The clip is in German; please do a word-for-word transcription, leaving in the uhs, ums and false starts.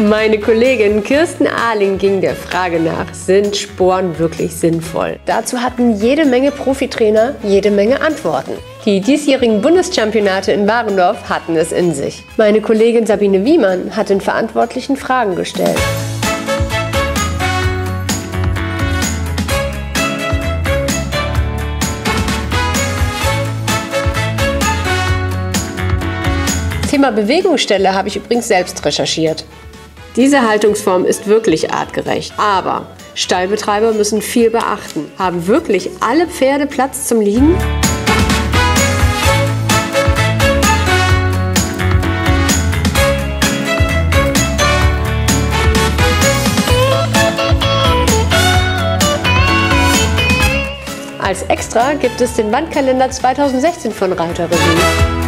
Meine Kollegin Kirsten Ahling ging der Frage nach, sind Sporen wirklich sinnvoll? Dazu hatten jede Menge Profitrainer jede Menge Antworten. Die diesjährigen Bundeschampionate in Warendorf hatten es in sich. Meine Kollegin Sabine Wiemann hat den Verantwortlichen Fragen gestellt. Thema Bewegungsstelle habe ich übrigens selbst recherchiert. Diese Haltungsform ist wirklich artgerecht, aber Stallbetreiber müssen viel beachten. Haben wirklich alle Pferde Platz zum Liegen? Als Extra gibt es den Wandkalender zweitausendsechzehn von Reiter Revue.